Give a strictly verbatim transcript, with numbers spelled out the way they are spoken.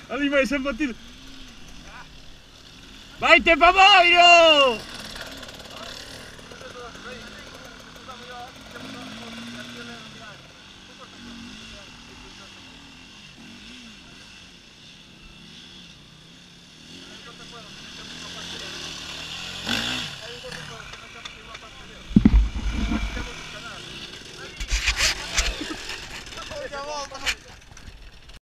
Ali vai San Martino. Vai te pa Moiro!